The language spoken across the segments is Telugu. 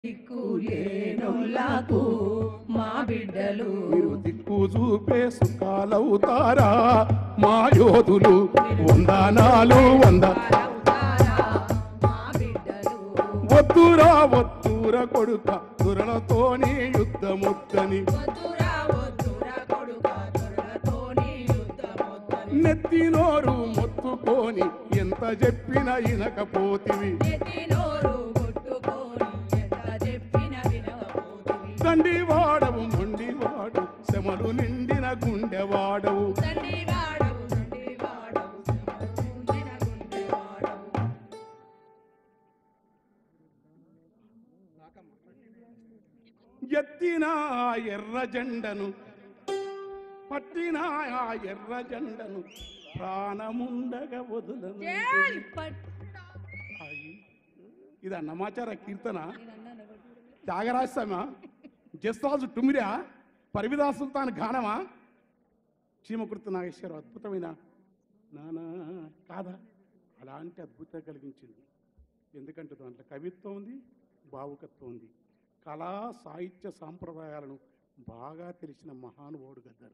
దిక్కులేనులకు మా బిడ్డలు మీరు దిక్కు చూపే సుఖాలవుతారా మా యోధులు వందనాలు వద్దురా వద్దుర కొడుక దురలతోని యుద్ధముద్దని నెత్తినోరు మొత్తుకొని ఎంత చెప్పినా ఇనకపోతివి దండివాడవు మొండివాడు శమలు నిండిన గుండెవాడవు ఎత్తిన ఎర్ర జెండను పట్టిన ఎర్ర జెండను ప్రాణముండగా వదులను ఇది అన్నమాచార కీర్తన త్యాగరాజమా జస్రాజు టుమిరా పరివిదా సుల్తాన్ గానమా చీమకుర్తి నాగేశ్వరం అద్భుతమైన నానా కాదా అలాంటి అద్భుతం కలిగించింది. ఎందుకంటే దాంట్లో కవిత్వం ఉంది, భావుకత్వం ఉంది, కళా సాహిత్య సాంప్రదాయాలను బాగా తెలిసిన మహానుభావుడు గద్దారు.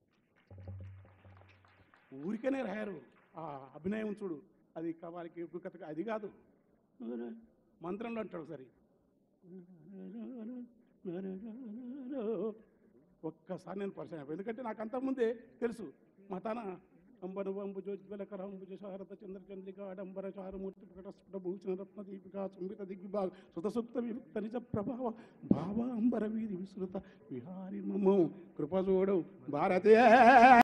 ఊరికనే రాయారు. ఆ అభినయం చూడు, అది వారికి కథ అది కాదు, మంత్రంలో అంటాడు సరే. ఒక్కసారి నేను పరిచయం అయిపోయి, ఎందుకంటే నాకు అంతకుముందే తెలుసు. మతాన అంబను వంబు జ్యోతిబలకరంబుజ శారద చంద్రచంద్రిక ఆడంబర చారుమూర్తి ప్రకటస్ఫుట భూషణ రత్న దీపిక చుంబిత దిగ్విభాగ సుతసుప్త విముక్త నిజ ప్రభావ భావ అంబర వీధి విస్తృత విహారి మమ్మ కృపజోడు భారతే.